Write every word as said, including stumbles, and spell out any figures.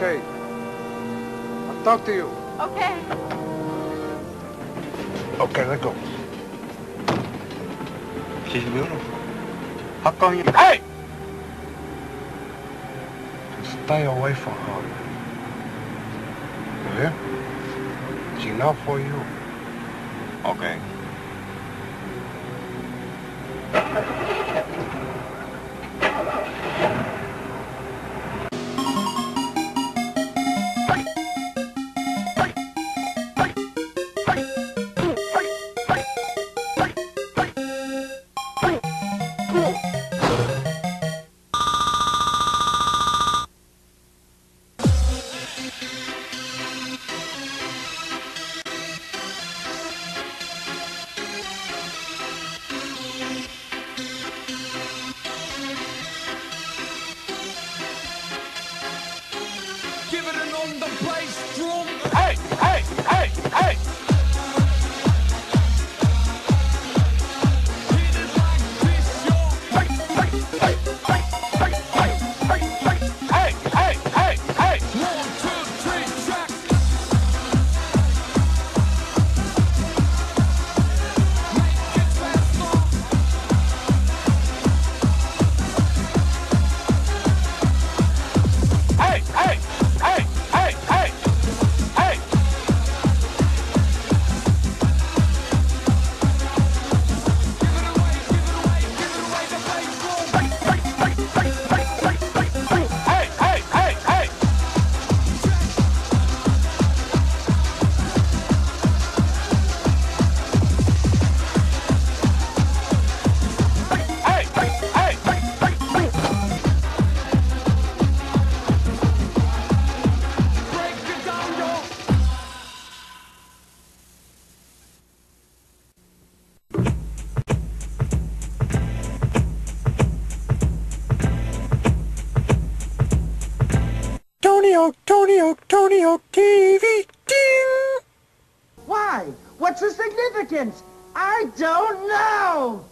Okay. I'll talk to you. Okay. Okay, let's go. She's beautiful. How come you... Hey! Stay away from her. You hear? She's not for you. Okay. Give it an on the bass drum. Hey! Hey! Hey! Hey! Hit it like this, yo. Hey! Hey! Hey! Hey! Hey! Hey! Hey! Hey! Hey! One, two, three, track. Make it faster. Hey! Hey! Hey! Hey! Hey! Hey! Give it away, give it away, give it away, the bass drum. Hey! Hey! Hey! Hey! Hey! Hey! Break it down, yo. Tonio, Tonio, Tonio T V. Ding! Why? What's the significance? I don't know.